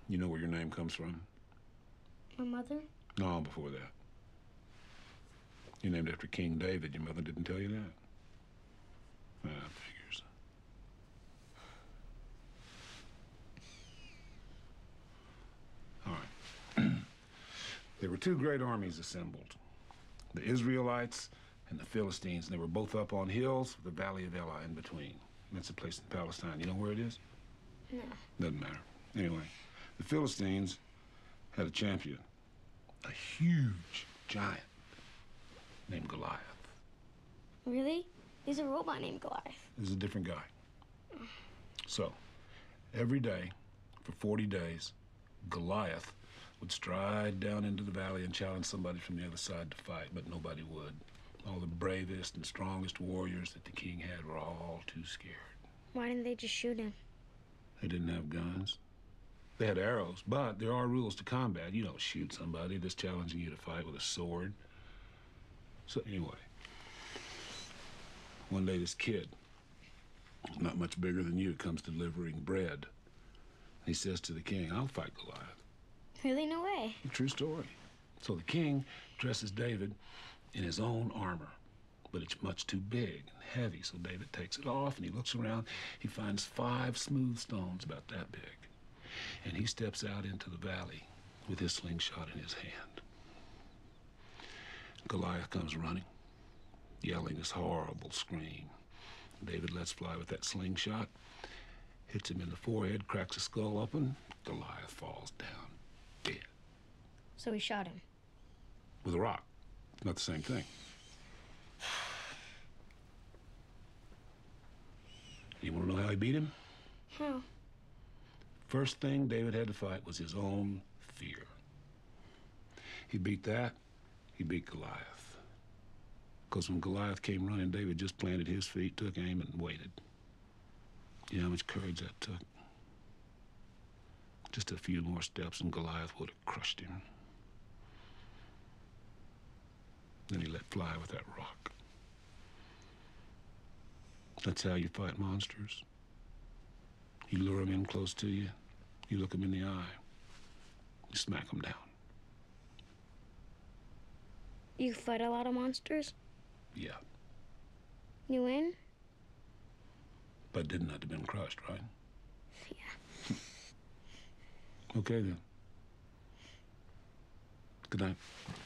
You know where your name comes from? My mother? No, before that. You're named after King David. Your mother didn't tell you that? Ah, figures. All right. There were two great armies assembled. The Israelites and the Philistines. And they were both up on hills with the Valley of Elah in between. That's a place in Palestine. You know where it is? No. Doesn't matter. Anyway, the Philistines had a champion. A huge giant named Goliath. Really? He's a robot named Goliath. This is a different guy. So, every day, for 40 days, Goliath would stride down into the valley and challenge somebody from the other side to fight, but nobody would. All the bravest and strongest warriors that the king had were all too scared. Why didn't they just shoot him? They didn't have guns. They had arrows, but there are rules to combat. You don't shoot somebody that's challenging you to fight with a sword. So anyway, one day this kid, not much bigger than you, comes delivering bread. He says to the king, "I'll fight Goliath." Really? No way. True story. So the king dresses David in his own armor, but it's much too big and heavy, so David takes it off and he looks around. He finds 5 smooth stones about that big, and he steps out into the valley with his slingshot in his hand. Goliath comes running, yelling this horrible scream. David lets fly with that slingshot, hits him in the forehead, cracks his skull open. Goliath falls down dead. So he shot him. With a rock. Not the same thing. You want to know how he beat him? How? First thing David had to fight was his own fear. He beat that, he beat Goliath. Because when Goliath came running, David just planted his feet, took aim, and waited. You know how much courage that took? Just a few more steps and Goliath would have crushed him. Then he let fly with that rock. That's how you fight monsters. You lure them in close to you, you look them in the eye, you smack them down. You fight a lot of monsters? Yeah, You win? but didn't have been crushed, right? Yeah. Okay then. Good night.